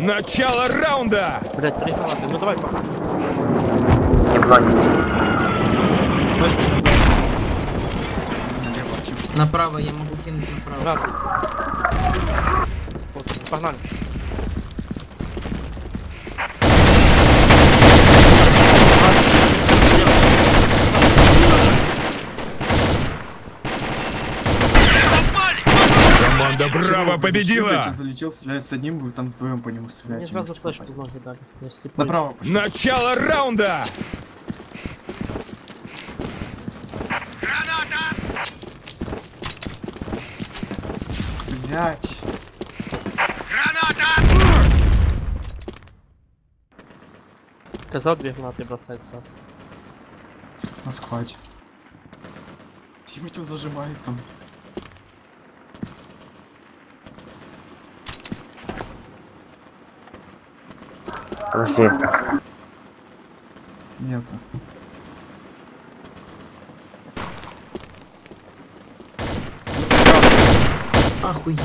Начало раунда! Блять, 3 гранаты. Ну давай пока. Не плачь. Направо, я могу кинуть направо. Гранаты. Вот, погнали. Команда Браво победила! Залетел, стреляет с одним, вы там вдвоем по нему стреляете. Мне сразу флешку в ноги дали. Я слепой. Направо пошли. Начало раунда! Блять. Сказал 2 гранаты бросать сразу. На складе. Тимати его зажимает там. Подожди. Нету. Охуеть.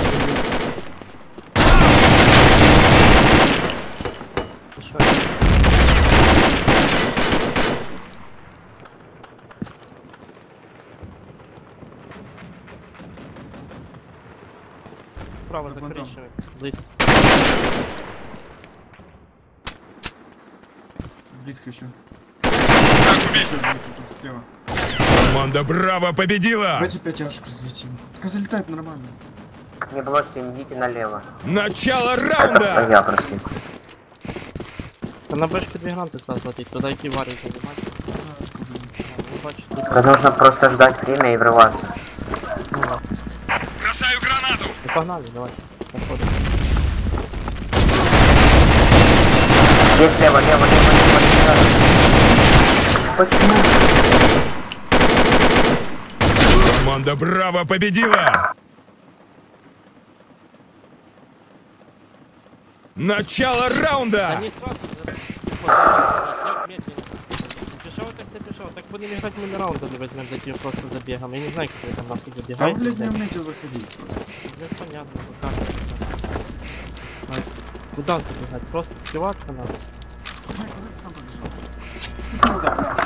Еще один. Право за понтом. коричневый. Близко. Близко еще. Убить! Тут слева. Команда Браво победила! Давайте 5-яшку залетим. Так залетает нормально. Не бросьте, не идите налево. Начало Это раунда! я, прости. Да на бэшке 2 гранаты сразу лететь. Туда идти варить занимать. Да нужно просто ждать время и врываться. Бросаю гранату! Ну погнали, давай. Подходим. Есть лево, лево, лево, лево, лево. Почему? Команда Браво победила! Начало Да раунда! не сразу. Медленно. Пришел, так все пришел. Так будем играть мы на раунды, возьмем такие просто забегаем. Я не знаю, как вы там нахуй Там, забегаете. блядь, не умеете заходить просто. Ну, понятно, вот так. Куда забегать? Просто сливаться надо. Куда ты сам побежал? Пизда.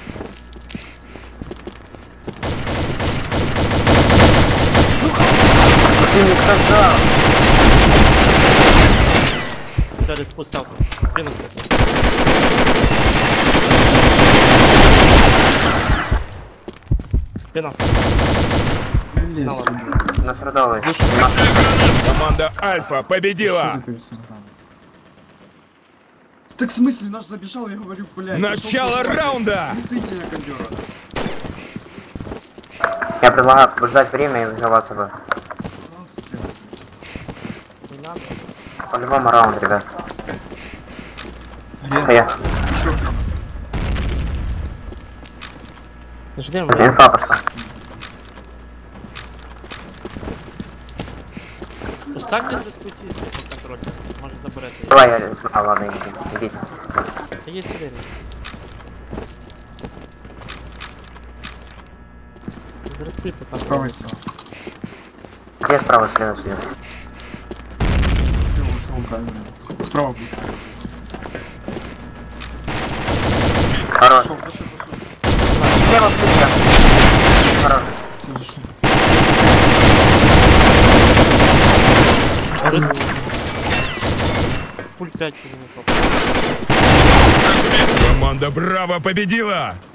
Ты не сказал. Дали спустал. Минус. Пена. Блин, На ладно. На средовой. Команда Альфа победила! Так в смысле, наш забежал, я говорю, блядь. Начало раунда! Не стоите на кондера. Я предлагаю ждать время и врываться бы. Не надо. По-любому раунд, ребят. Где? Я. Еще что? Ждем. Инфа пошла. Поставьте дискуссийский по контролю. Может забрать. Давай, я... А, ладно, идите. Идите. Это есть время. Зараспи по контролю. Справа и слева. Где справа, слева, слева? Слева ушел камень. Справа близко. Хорош. Пошел, пошел, пошел. Слева близко. Хорош. Все, зашли. Пуль 5 минут. Команда Браво победила!